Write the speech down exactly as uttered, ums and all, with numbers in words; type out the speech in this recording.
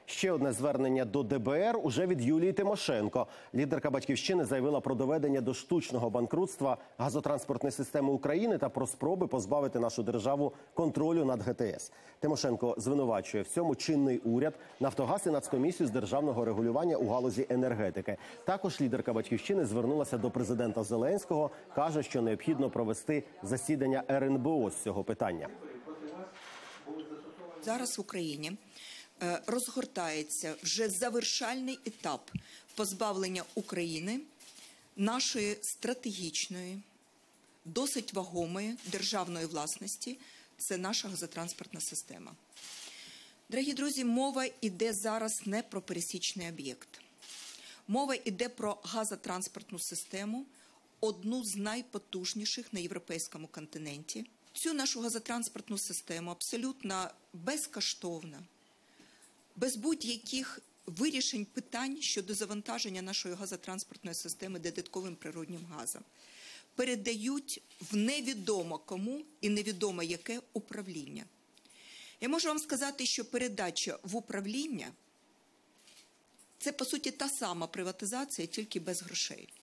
Ще одне звернення до Д Б Р уже від Юлії Тимошенко. Лідерка «Батьківщини» заявила про доведення до штучного банкрутства газотранспортної системи України та про спроби позбавити нашу державу контролю над Г Т С. Тимошенко звинувачує в цьому чинний уряд, Нафтогаз і Нацкомісію з державного регулювання у галузі енергетики. Також лідерка «Батьківщини» звернулася до президента Зеленського, каже, що необхідно провести засідання Ер Ен Бе О з цього питання. Зараз в Україні розгортається вже завершальний етап позбавлення України нашої стратегічної, досить вагомої державної власності – це наша газотранспортна система. Дорогі друзі, мова йде зараз не про пересічний об'єкт. Мова йде про газотранспортну систему, одну з найпотужніших на європейському континенті. Цю нашу газотранспортну систему абсолютно безкоштовно, без будь-яких вирішень питань щодо завантаження нашої газотранспортної системи додатковим природнім газом, передають в невідомо кому і невідомо яке управління. Я можу вам сказати, що передача в управління – це, по суті, та сама приватизація, тільки без грошей.